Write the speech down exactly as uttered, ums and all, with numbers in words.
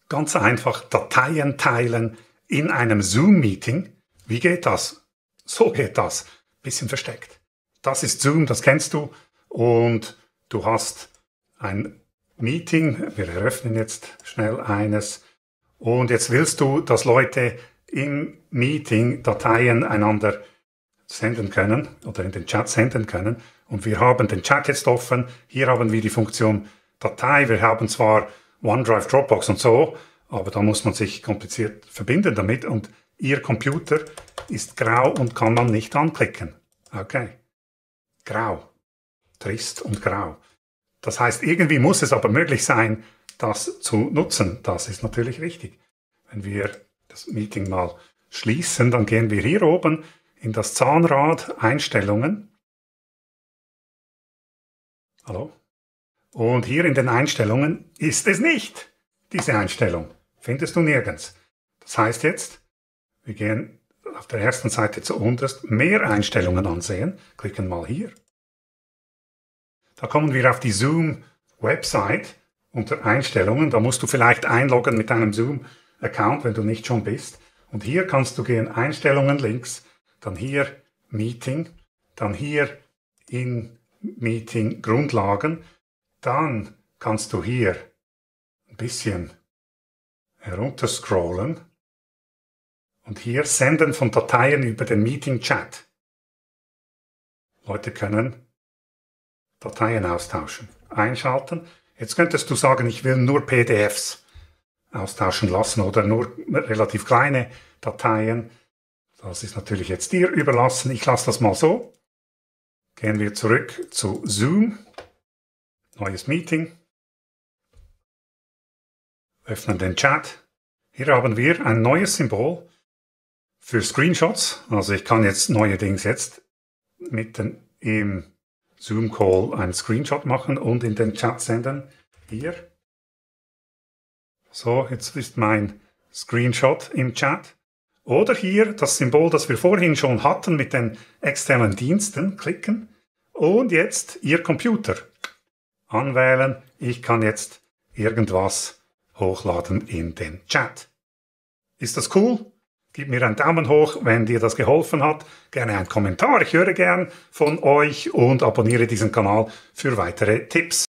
Ganz einfach Dateien teilen in einem Zoom-Meeting. Wie geht das? So geht das. Bisschen versteckt. Das ist Zoom, das kennst du. Und du hast ein Meeting. Wir eröffnen jetzt schnell eines. Und jetzt willst du, dass Leute im Meeting Dateien einander senden können oder in den Chat senden können. Und wir haben den Chat jetzt offen. Hier haben wir die Funktion Datei. Wir haben zwar OneDrive, Dropbox und so, aber da muss man sich kompliziert verbinden damit. Und Ihr Computer ist grau und kann man nicht anklicken. Okay. Grau. Trist und grau. Das heißt, irgendwie muss es aber möglich sein, das zu nutzen. Das ist natürlich richtig. Wenn wir das Meeting mal schließen, dann gehen wir hier oben in das Zahnrad Einstellungen. Hallo? Und hier in den Einstellungen ist es nicht, diese Einstellung. Findest du nirgends. Das heißt jetzt, wir gehen auf der ersten Seite zu unterst, mehr Einstellungen ansehen, klicken mal hier. Da kommen wir auf die Zoom-Website unter Einstellungen. Da musst du vielleicht einloggen mit deinem Zoom-Account, wenn du nicht schon bist. Und hier kannst du gehen, Einstellungen links, dann hier Meeting, dann hier in Meeting Grundlagen. Dann kannst du hier ein bisschen herunterscrollen und hier Senden von Dateien über den Meeting-Chat. Leute können Dateien austauschen, einschalten. Jetzt könntest du sagen, ich will nur P D Fs austauschen lassen oder nur relativ kleine Dateien. Das ist natürlich jetzt dir überlassen. Ich lasse das mal so. Gehen wir zurück zu Zoom. Neues Meeting. Öffnen den Chat. Hier haben wir ein neues Symbol für Screenshots. Also ich kann jetzt neuerdings jetzt mitten im Zoom-Call einen Screenshot machen und in den Chat senden. Hier. So, jetzt ist mein Screenshot im Chat. Oder hier das Symbol, das wir vorhin schon hatten mit den externen Diensten. Klicken. Und jetzt Ihr Computer. Anwählen. Ich kann jetzt irgendwas hochladen in den Chat. Ist das cool? Gib mir einen Daumen hoch, wenn dir das geholfen hat. Gerne einen Kommentar. Ich höre gern von euch und abonniere diesen Kanal für weitere Tipps.